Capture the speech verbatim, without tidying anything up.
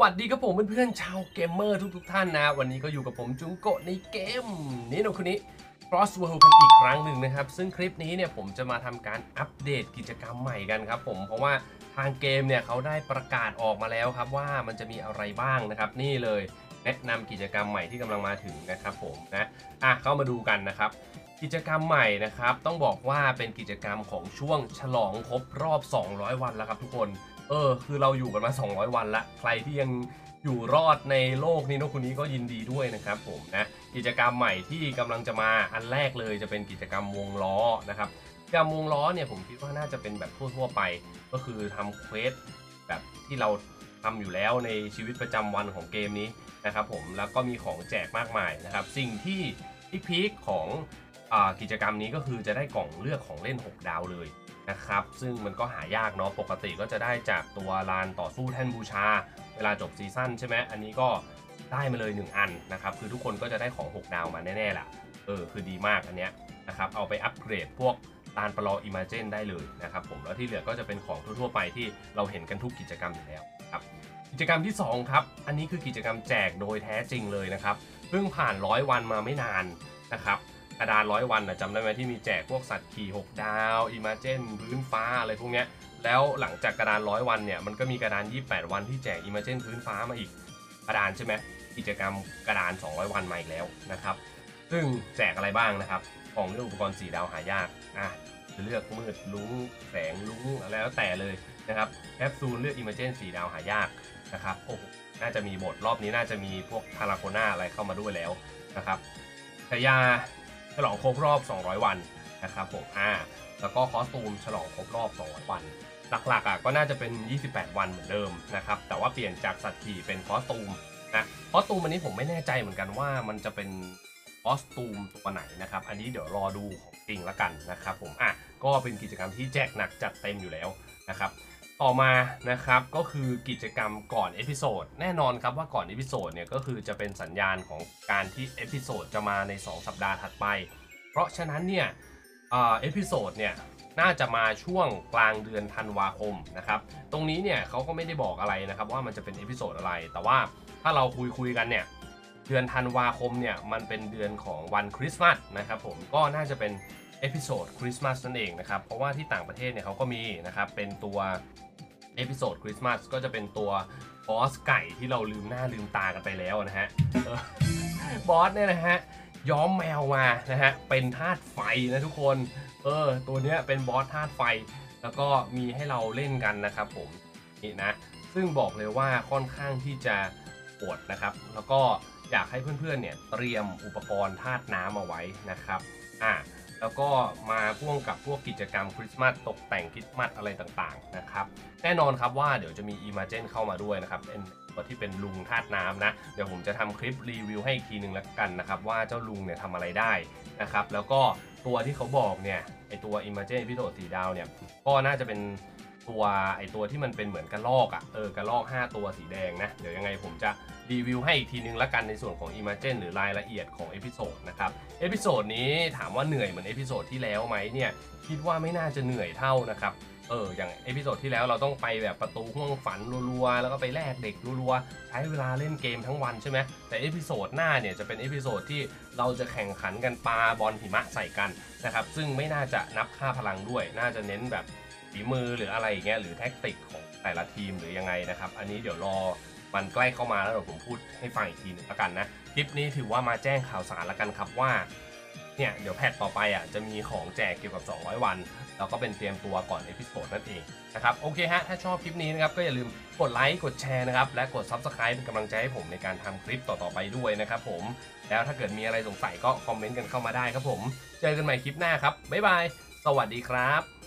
วัสดีครับผมเพื่อนๆชาวเกมเมอร์ทุกๆท่านนะวันนี้ก็อยู่กับผมจุงโกะในเกมนี้นะคนนี้ Cross World กันอีกครั้งหนึ่งนะครับซึ่งคลิปนี้เนี่ยผมจะมาทำการอัปเดตกิจกรรมใหม่กันครับผมเพราะว่าทางเกมเนี่ยเขาได้ประกาศออกมาแล้วครับว่ามันจะมีอะไรบ้างนะครับนี่เลยแนะนำกิจกรรมใหม่ที่กำลังมาถึงนะครับผมนะอ่ะเข้ามาดูกันนะครับกิจกรรมใหม่นะครับต้องบอกว่าเป็นกิจกรรมของช่วงฉลองครบรอบสองร้อยวันแล้วครับทุกคนเออคือเราอยู่กันมาสองร้อยวันละใครที่ยังอยู่รอดในโลกนี้นกคนนี้ก็ยินดีด้วยนะครับผมนะกิจกรรมใหม่ที่กำลังจะมาอันแรกเลยจะเป็นกิจกรรมวงล้อนะครับกิจกรรมวงล้อเนี่ยผมคิดว่าน่าจะเป็นแบบทั่วๆไปก็คือทำเควสแบบที่เราทำอยู่แล้วในชีวิตประจำวันของเกมนี้นะครับผมแล้วก็มีของแจกมากมายนะครับสิ่งที่พีคๆของกิจกรรมนี้ก็คือจะได้กล่องเลือกของเล่นหกดาวเลยนะครับซึ่งมันก็หายากเนาะปกติก็จะได้จากตัวลานต่อสู้แท่นบูชาเวลาจบซีซั่นใช่ไหมอันนี้ก็ได้มาเลยหนึ่งอันนะครับคือทุกคนก็จะได้ของหกดาวมาแน่ๆแหละเออคือดีมากอันเนี้ยนะครับเอาไปอัปเกรดพวกลานประลองอิมาเจนได้เลยนะครับผมแล้วที่เหลือก็จะเป็นของทั่วๆไปที่เราเห็นกันทุกกิจกรรมอยู่แล้วครับกิจกรรมที่สองครับอันนี้คือกิจกรรมแจกโดยแท้จริงเลยนะครับเพิ่งผ่านร้อยวันมาไม่นานนะครับกระดานร้อยวันนะจำได้ไหมที่มีแจกพวกสัตว์ขี่หกดาวอิมาเจนพื้นฟ้าอะไรพวกเนี้ยแล้วหลังจากกระดานร้อยวันเนี่ยมันก็มีกระดานยี่สิบแปดวันที่แจกอิมาเจนพื้นฟ้ามาอีกกระดานใช่ไหมกิจกรรมกระดานสองร้อยวันมาอีกแล้วนะครับซึ่งแจกอะไรบ้างนะครับของเรื่องอุปกรณ์สี่ดาวหายากอ่ะเลือกมืดลุ้งแสงลุ้งอะไรแล้วแต่เลยนะครับแคปซูลเลือกอิมาเจนสี่ดาวหายากนะครับโอ้โหน่าจะมีหมดรอบนี้น่าจะมีพวกทาราโคน่าอะไรเข้ามาด้วยแล้วนะครับฉายาฉลองครบรอบสองร้อยวันนะครับผมอ่าแล้วก็คอสตูมฉลองครบรอบสองร้อยวันหลักๆอ่ะก็น่าจะเป็นยี่สิบแปดวันเหมือนเดิมนะครับแต่ว่าเปลี่ยนจากสัตว์ขี่เป็นคอสตูมนะคอสตูมอันนี้ผมไม่แน่ใจเหมือนกันว่ามันจะเป็นคอสตูมตัวไหนนะครับอันนี้เดี๋ยวรอดูของจริงแล้วกันนะครับผมอ่ะก็เป็นกิจกรรมที่แจกหนักจัดเต็มอยู่แล้วนะครับต่อมานะครับก็คือกิจกรรมก่อนเอพิโซดแน่นอนครับว่าก่อนเอพิโซดเนี่ยก็คือจะเป็นสัญญาณของการที่เอพิโซดจะมาในสองสัปดาห์ถัดไปเพราะฉะนั้นเนี่ยเอพิโซดเนี่ยน่าจะมาช่วงกลางเดือนธันวาคมนะครับตรงนี้เนี่ยเขาก็ไม่ได้บอกอะไรนะครับว่ามันจะเป็นเอพิโซดอะไรแต่ว่าถ้าเราคุยคุยกันเนี่ยเดือนธันวาคมเนี่ยมันเป็นเดือนของวันคริสต์มาสนะครับผมก็น่าจะเป็นเอพิโซดคริสต์มาสนั่นเองนะครับเพราะว่าที่ต่างประเทศเนี่ยเขาก็มีนะครับเป็นตัวเอพิโซดคริสต์มาสก็จะเป็นตัวบอสไก่ที่เราลืมหน้าลืมตากันไปแล้วนะฮะบอสเนี่ยนะฮะย้อมแมวมานะฮะเป็นธาตุไฟนะทุกคนเออตัวเนี้ยเป็นบอสธาตุไฟแล้วก็มีให้เราเล่นกันนะครับผมนี่นะซึ่งบอกเลยว่าค่อนข้างที่จะโหดนะครับแล้วก็อยากให้เพื่อนๆเนี่ยเตรียมอุปกรณ์ธาตุน้ำเอาไว้นะครับอ่าแล้วก็มาพ่วงกับพวกกิจกรรมคริสต์มาสตกแต่งคริสต์มาสอะไรต่างๆนะครับแน่นอนครับว่าเดี๋ยวจะมีอิมาเจนเข้ามาด้วยนะครับเป็นตัวที่เป็นลุงธาตุน้ำนะเดี๋ยวผมจะทำคลิปรีวิวให้อีกทีหนึ่งแล้วกันนะครับว่าเจ้าลุงเนี่ยทำอะไรได้นะครับแล้วก็ตัวที่เขาบอกเนี่ยไอตัว Imagine พิโดดสีดาวเนี่ยก็น่าจะเป็นตัวไอตัวที่มันเป็นเหมือนกระลอกอะ่ะเออกระลอกห้าตัวสีแดงนะเดี๋ยวยังไงผมจะรีวิวให้อีกทีนึงละกันในส่วนของ Imagine หรือรายละเอียดของเอพิโซดนะครับเอพิโซดนี้ถามว่าเหนื่อยเหมือนเอพิโซดที่แล้วไหมเนี่ยคิดว่าไม่น่าจะเหนื่อยเท่านะครับเอออย่างเอพิโซดที่แล้วเราต้องไปแบบประตูห้วงฝันรัวๆแล้วก็ไปแลกเด็กรัวๆใช้เวลาเล่นเกมทั้งวันใช่ไหมแต่เอพิโซดหน้าเนี่ยจะเป็นเอพิโซดที่เราจะแข่งขันกันปาบอลหิมะใส่กันนะครับซึ่งไม่น่าจะนับค่าพลังด้วยน่าจะเน้นแบบฝีมือหรืออะไรอย่างเงี้ยหรือแท็กติกของแต่ละทีมหรือยังไงนะครับอันนี้เดี๋ยวรอมันใกล้เข้ามาแล้วเดี๋ยวผมพูดให้ฟังอีกทีนึงแล้วกันนะคลิปนี้ถือว่ามาแจ้งข่าวสารแล้วกันครับว่าเนี่ยเดี๋ยวแพทต่อไปอ่ะจะมีของแจกเกี่ยวกับสองร้อยวันแล้วก็เป็นเตรียมตัวก่อนเอพิโซดนั่นเองนะครับโอเคฮะถ้าชอบคลิปนี้นะครับก็อย่าลืมกดไลค์กดแชร์นะครับและกด ซับสไครบ์ เป็นกำลังใจให้ผมในการทำคลิปต่อๆไปด้วยนะครับผมแล้วถ้าเกิดมีอะไรสงสัยก็คอมเมนต์กันเข้ามาได้ครับผมเจอกันใหม่คลิปหน้าครับบ๊ายบายสวัสดีครับ